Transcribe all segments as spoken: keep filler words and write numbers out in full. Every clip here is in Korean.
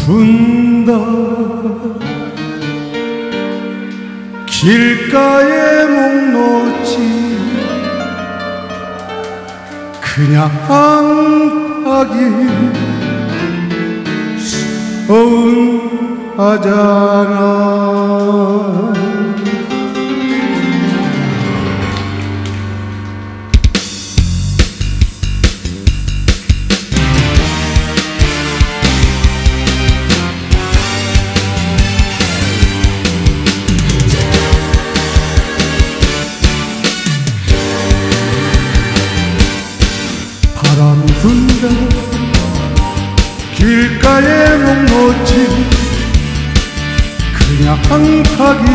분다 길가에 목 놓지 그냥 하기 서운하잖아. 바람 분다 길가에 목 놓지 그냥 가기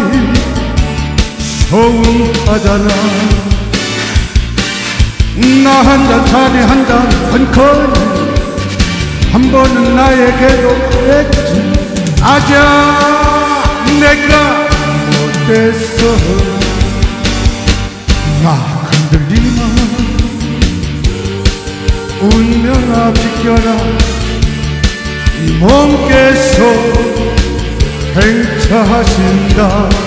서운하잖아. 나 한 잔 자네 한 잔 헌커니 한 번은 나에게도 했지. 아자 내가 못됐어. 나 흔들리마 운명아 비켜라. 이 몸께서 행차하신다.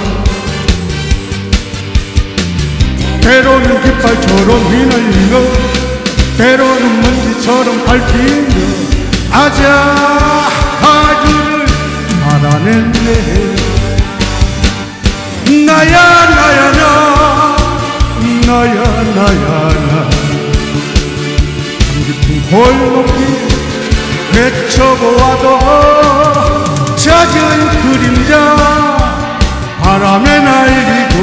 때로는 깃발처럼 휘날리며 때로는 먼지처럼 밟히며 아자 아주를 알아냈네. 나야 나야 나 나야 나야 나 깊은 골목길 헤쳐보아도 잦은 그림자 바람에 날리고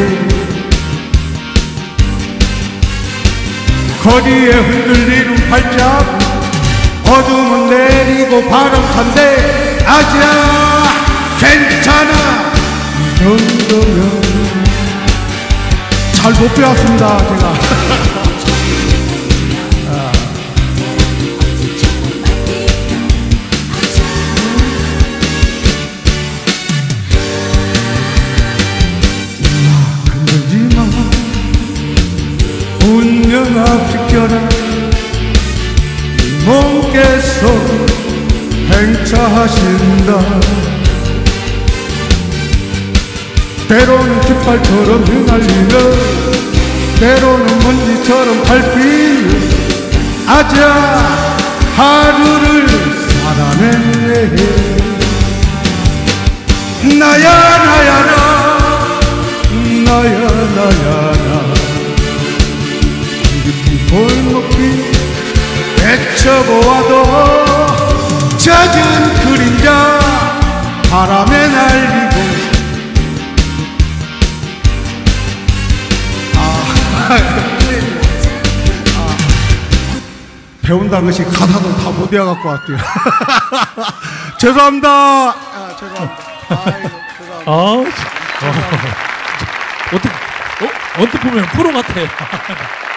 거리에 흔들리는 발자국 어둠은 내리고 바람 찬대. 아자 괜찮아 이 정도면 잘 못 배웠습니다 제가. 운명아 비켜라. 이 몸께서 행차하신다. 때로는 깃발처럼 휘날리며 때로는 먼지처럼 밟히며 아자 하루를 살아냈네. 나야 나야 나 나야 나야 나 골목길 헤쳐보아도 잦은 그림자 바람에 날리고. 아, 아, 배운다는 것이 가사도 다 못 외워갖고 왔대요. 죄송합니다. 아, 죄송합니다. 아이고, 죄송합니다. 아, 어떻게, 어, 언뜻 보면 프로 같아요.